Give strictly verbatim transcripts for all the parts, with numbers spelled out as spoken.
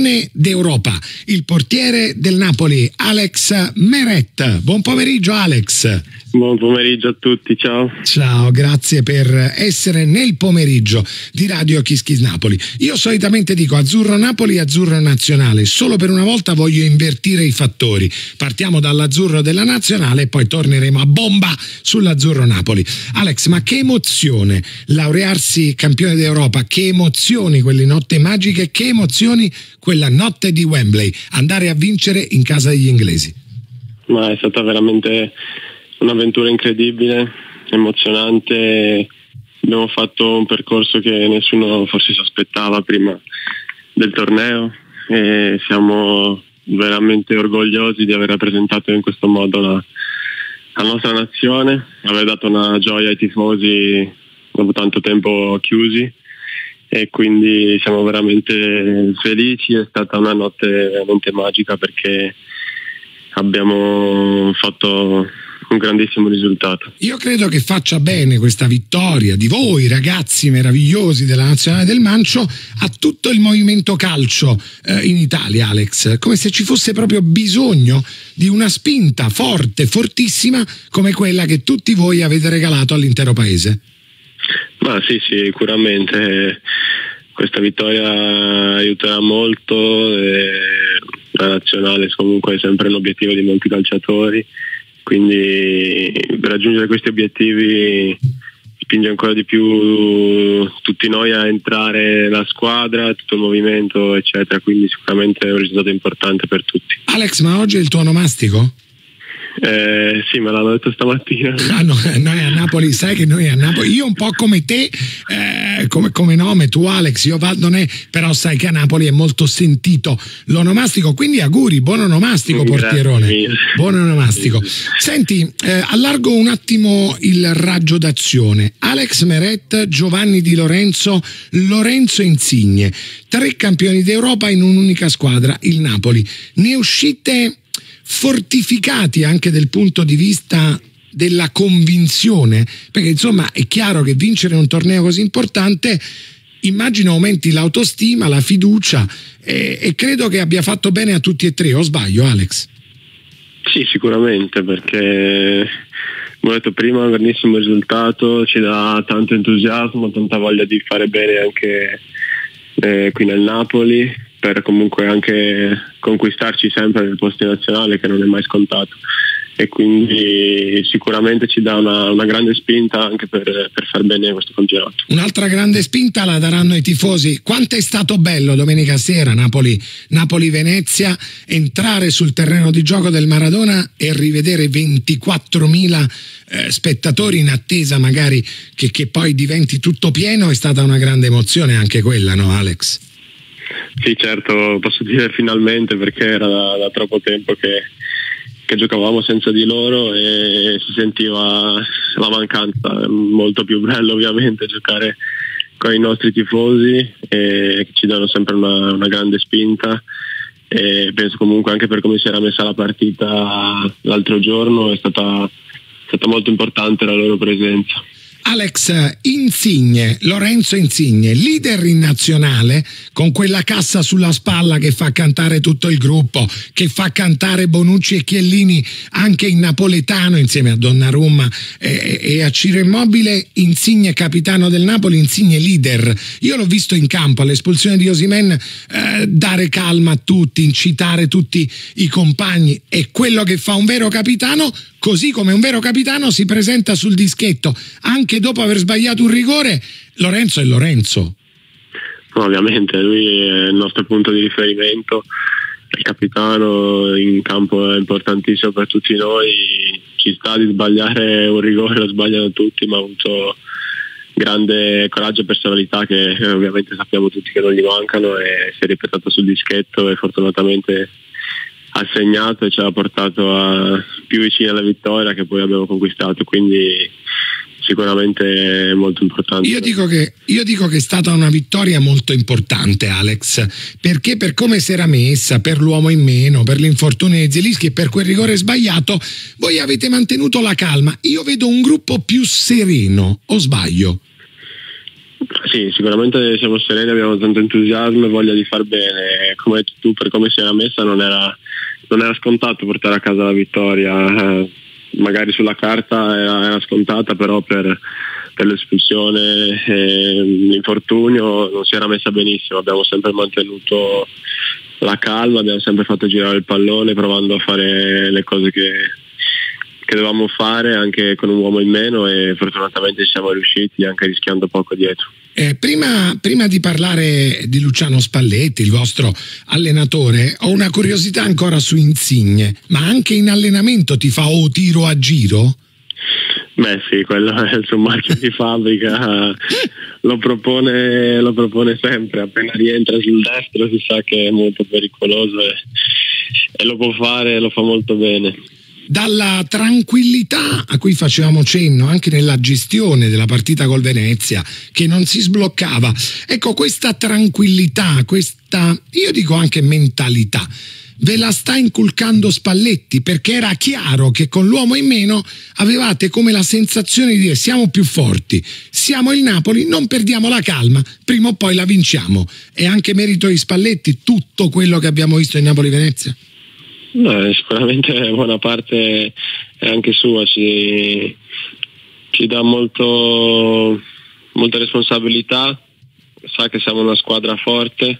campione d'Europa, il portiere del Napoli, Alex Meret. Buon pomeriggio Alex. Buon pomeriggio a tutti, ciao. Ciao, grazie per essere nel pomeriggio di Radio Kiss Kiss Napoli. Io solitamente dico Azzurro Napoli, Azzurro Nazionale, solo per una volta voglio invertire i fattori. Partiamo dall'Azzurro della Nazionale e poi torneremo a bomba sull'Azzurro Napoli. Alex, ma che emozione laurearsi campione d'Europa, che emozioni quelle notte magiche, che emozioni quella notte di Wembley, andare a vincere in casa degli inglesi. Ma è stata veramente un'avventura incredibile, emozionante. Abbiamo fatto un percorso che nessuno forse si aspettava prima del torneo e siamo veramente orgogliosi di aver rappresentato in questo modo la, la nostra nazione, aver dato una gioia ai tifosi dopo tanto tempo chiusi, e quindi siamo veramente felici. È stata una notte veramente magica perché abbiamo fatto un grandissimo risultato. Io credo che faccia bene questa vittoria di voi ragazzi meravigliosi della Nazionale del Mancio a tutto il movimento calcio eh, in Italia, Alex, come se ci fosse proprio bisogno di una spinta forte, fortissima come quella che tutti voi avete regalato all'intero paese. Ma sì, sì, sicuramente questa vittoria aiuterà molto, e la nazionale comunque è sempre un obiettivo di molti calciatori, quindi per raggiungere questi obiettivi spinge ancora di più tutti noi a entrare nella squadra, tutto il movimento eccetera, quindi sicuramente è un risultato importante per tutti. Alex, ma oggi è il tuo onomastico? Eh, sì, me l'hanno detto stamattina. Ah, no, noi a Napoli, sai che noi a Napoli, io un po' come te, eh, come, come nome, tu Alex, io Val non è, però sai che a Napoli è molto sentito l'onomastico, quindi auguri, buon onomastico portierone, buon onomastico. Senti, eh, allargo un attimo il raggio d'azione. Alex Meret, Giovanni Di Lorenzo, Lorenzo Insigne, tre campioni d'Europa in un'unica squadra, il Napoli. Ne uscite fortificati anche dal punto di vista della convinzione, perché insomma è chiaro che vincere un torneo così importante immagino aumenti l'autostima, la fiducia, e, e credo che abbia fatto bene a tutti e tre, o sbaglio Alex? Sì, sicuramente, perché come ho detto prima, un grandissimo risultato, ci dà tanto entusiasmo, tanta voglia di fare bene anche eh, qui nel Napoli, per comunque anche conquistarci sempre nel posto nazionale, che non è mai scontato, e quindi sicuramente ci dà una, una grande spinta anche per, per far bene questo campionato. Un'altra grande spinta la daranno i tifosi. Quanto è stato bello domenica sera Napoli, Napoli-Venezia, entrare sul terreno di gioco del Maradona e rivedere ventiquattromila eh, spettatori in attesa magari che, che poi diventi tutto pieno. È stata una grande emozione anche quella, no Alex? Sì, certo, posso dire finalmente, perché era da, da troppo tempo che, che giocavamo senza di loro e si sentiva la mancanza. È molto più bello ovviamente giocare con i nostri tifosi, e che ci danno sempre una, una grande spinta, e penso comunque anche per come si era messa la partita l'altro giorno è stata, è stata molto importante la loro presenza. Alex, Insigne, Lorenzo Insigne, leader in nazionale, con quella cassa sulla spalla che fa cantare tutto il gruppo, che fa cantare Bonucci e Chiellini anche in napoletano insieme a Donnarumma e, e a Ciro Immobile. Insigne capitano del Napoli, Insigne leader. Io l'ho visto in campo all'espulsione di Osimhen eh, dare calma a tutti, incitare tutti i compagni, è quello che fa un vero capitano. Così come un vero capitano si presenta sul dischetto anche dopo aver sbagliato un rigore. Lorenzo è Lorenzo. Ovviamente lui è il nostro punto di riferimento, il capitano in campo è importantissimo per tutti noi. Ci sta di sbagliare un rigore, lo sbagliano tutti, ma ha avuto grande coraggio e personalità che ovviamente sappiamo tutti che non gli mancano, e si è ripetuto sul dischetto e fortunatamente ha segnato e ci ha portato a più vicini alla vittoria che poi abbiamo conquistato, quindi sicuramente molto importante. Io dico che, io dico che è stata una vittoria molto importante Alex, perché per come si era messa, per l'uomo in meno, per l'infortunio di Zielinski e per quel rigore sbagliato, voi avete mantenuto la calma. Io vedo un gruppo più sereno, o sbaglio? Sì, sicuramente siamo sereni, abbiamo tanto entusiasmo e voglia di far bene. Come hai detto tu, per come si era messa non era, non era scontato portare a casa la vittoria, eh, magari sulla carta era, era scontata, però per, per l'espulsione e l'infortunio non si era messa benissimo. Abbiamo sempre mantenuto la calma, abbiamo sempre fatto girare il pallone provando a fare le cose che, che dovevamo fare anche con un uomo in meno, e fortunatamente ci siamo riusciti anche rischiando poco dietro. Eh, prima, prima di parlare di Luciano Spalletti, il vostro allenatore, ho una curiosità ancora su Insigne, ma anche in allenamento ti fa o tiro a giro? Beh sì, quello è il suo marchio di fabbrica, lo propone, lo propone sempre, appena rientra sul destro si sa che è molto pericoloso e, e lo può fare, lo fa molto bene. Dalla tranquillità a cui facevamo cenno anche nella gestione della partita col Venezia, che non si sbloccava, ecco, questa tranquillità, questa, io dico anche mentalità, ve la sta inculcando Spalletti, perché era chiaro che con l'uomo in meno avevate come la sensazione di dire siamo più forti, siamo il Napoli, non perdiamo la calma, prima o poi la vinciamo. È anche merito di Spalletti tutto quello che abbiamo visto in Napoli-Venezia? No, sicuramente buona parte è anche sua, ci, ci dà molto, molta responsabilità, sa che siamo una squadra forte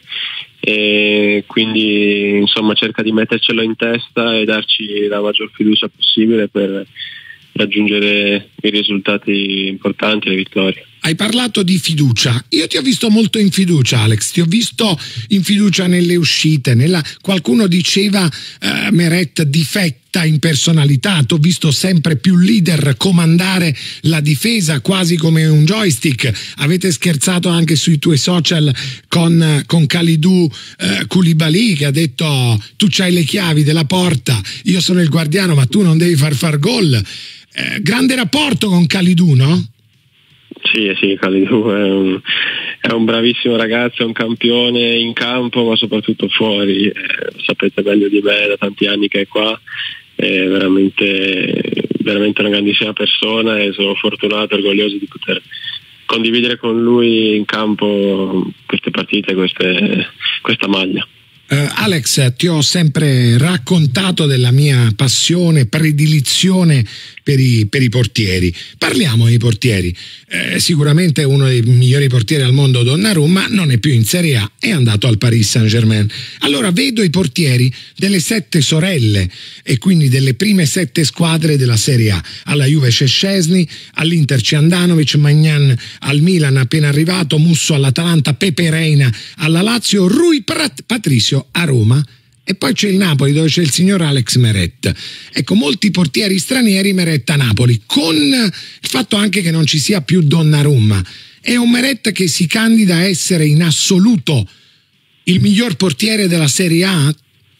e quindi insomma cerca di mettercelo in testa e darci la maggior fiducia possibile per raggiungere i risultati importanti, le vittorie. Hai parlato di fiducia, io ti ho visto molto in fiducia, Alex, ti ho visto in fiducia nelle uscite, nella... qualcuno diceva eh, Meret difetta in personalità, ti ho visto sempre più leader, comandare la difesa quasi come un joystick. Avete scherzato anche sui tuoi social con, con Kalidou eh, Koulibaly, che ha detto tu c'hai le chiavi della porta, io sono il guardiano ma tu non devi far far gol. Eh, grande rapporto con Kalidou, no? Sì, sì, Kalidou è un, è un bravissimo ragazzo, è un campione in campo ma soprattutto fuori, eh, sapete meglio di me da tanti anni che è qua, è veramente, veramente una grandissima persona e sono fortunato e orgoglioso di poter condividere con lui in campo queste partite, queste, questa maglia. Uh, Alex, ti ho sempre raccontato della mia passione, predilizione per i, per i portieri. Parliamo dei portieri. Eh, sicuramente uno dei migliori portieri al mondo, Donnarumma, non è più in Serie A, è andato al Paris Saint-Germain. Allora vedo i portieri delle sette sorelle e quindi delle prime sette squadre della Serie A. Alla Juve c'è Szczesny, all'Inter c'è Andanovic, Magnan al Milan appena arrivato, Musso all'Atalanta, Pepe Reina alla Lazio, Rui Patricio a Roma, e poi c'è il Napoli dove c'è il signor Alex Meret. Ecco, molti portieri stranieri, Meret a Napoli, con il fatto anche che non ci sia più Donnarumma. È un Meret che si candida a essere in assoluto il miglior portiere della Serie A?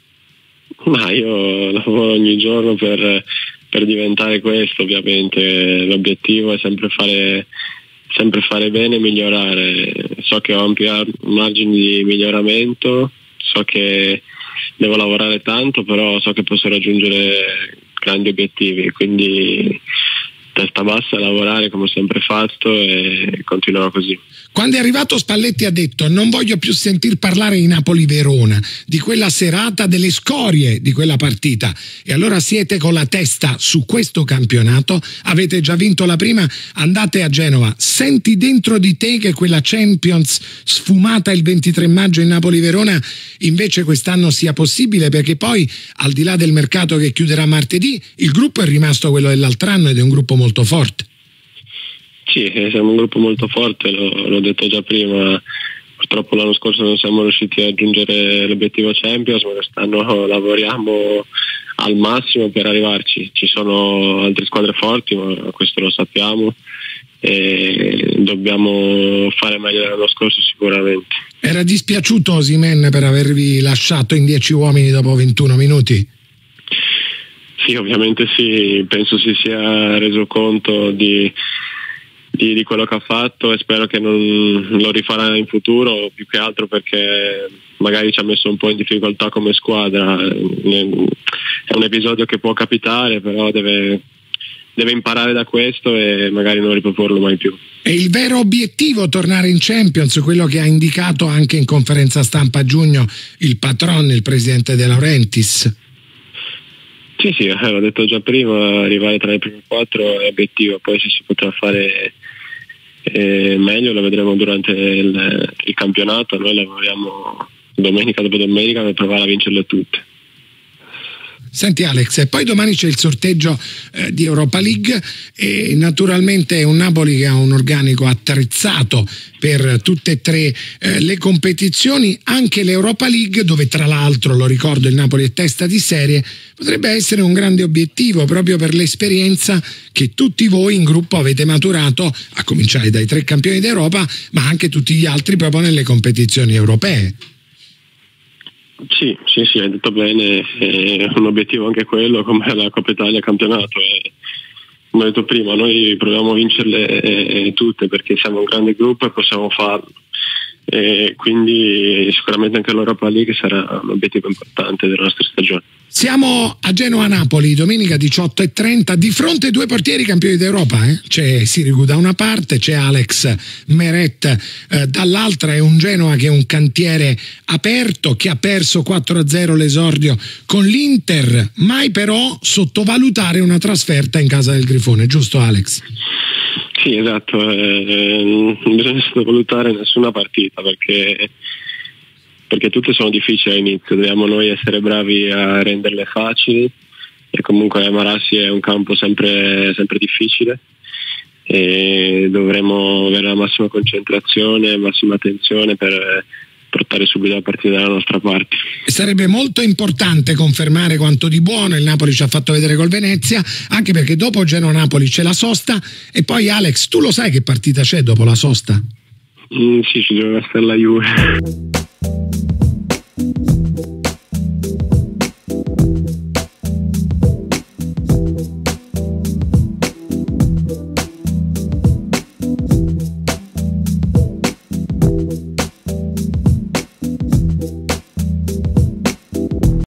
Ma io lavoro ogni giorno per, per diventare questo, ovviamente. L'obiettivo è sempre fare sempre fare bene e migliorare. So che ho ampi margini di miglioramento, so che devo lavorare tanto, però so che posso raggiungere grandi obiettivi, quindi testa bassa, lavorare come ho sempre fatto e continuerò così. Quando è arrivato Spalletti ha detto non voglio più sentir parlare di Napoli-Verona, di quella serata, delle scorie di quella partita, e allora siete con la testa su questo campionato, avete già vinto la prima, andate a Genova, senti dentro di te che quella Champions sfumata il ventitré maggio in Napoli-Verona invece quest'anno sia possibile, perché poi al di là del mercato che chiuderà martedì il gruppo è rimasto quello dell'altro anno ed è un gruppo molto forte. Sì, siamo un gruppo molto forte, l'ho, l'ho detto già prima, purtroppo l'anno scorso non siamo riusciti a raggiungere l'obiettivo Champions, ma quest'anno lavoriamo al massimo per arrivarci. Ci sono altre squadre forti, ma questo lo sappiamo e dobbiamo fare meglio dell'anno scorso sicuramente. Era dispiaciuto Osimhen per avervi lasciato in dieci uomini dopo ventuno minuti? Sì, ovviamente sì, penso si sia reso conto di Di, di quello che ha fatto e spero che non lo rifarà in futuro, più che altro perché magari ci ha messo un po' in difficoltà come squadra. È un episodio che può capitare, però deve, deve imparare da questo e magari non riproporlo mai più. È il vero obiettivo tornare in Champions, quello che ha indicato anche in conferenza stampa a giugno il patron, il presidente De Laurentiis? Sì, sì, l'ho detto già prima, arrivare tra i primi quattro è obiettivo, poi se si potrà fare eh, meglio lo vedremo durante il, il campionato. Noi lavoriamo domenica dopo domenica per provare a vincerle tutte. Senti Alex, e poi domani c'è il sorteggio eh, di Europa League e naturalmente è un Napoli che ha un organico attrezzato per tutte e tre eh, le competizioni, anche l'Europa League, dove tra l'altro, lo ricordo, il Napoli è testa di serie, potrebbe essere un grande obiettivo proprio per l'esperienza che tutti voi in gruppo avete maturato, a cominciare dai tre campioni d'Europa, ma anche tutti gli altri proprio nelle competizioni europee. Sì, sì, sì, hai detto bene, è un obiettivo anche quello, come la Coppa Italia campionato. E, come ho detto prima, noi proviamo a vincerle eh, tutte perché siamo un grande gruppo e possiamo farlo. E quindi sicuramente anche l'Europa League sarà un obiettivo importante della nostra stagione. Siamo a Genoa-Napoli, domenica diciotto e trenta, di fronte ai due portieri campioni d'Europa. Eh? C'è Sirigu da una parte, c'è Alex Meret eh, dall'altra. È un Genoa che è un cantiere aperto, che ha perso quattro a zero l'esordio con l'Inter, mai però sottovalutare una trasferta in casa del Grifone, giusto Alex? Sì, esatto, eh, non bisogna sottovalutare nessuna partita perché perché tutte sono difficili all'inizio, dobbiamo noi essere bravi a renderle facili e comunque Marassi è un campo sempre, sempre difficile e dovremo avere la massima concentrazione, massima attenzione per portare subito la partita dalla nostra parte. Sarebbe molto importante confermare quanto di buono il Napoli ci ha fatto vedere col Venezia, anche perché dopo Genoa-Napoli c'è la sosta e poi Alex, tu lo sai che partita c'è dopo la sosta? Mm, sì, ci deve essere la Juve.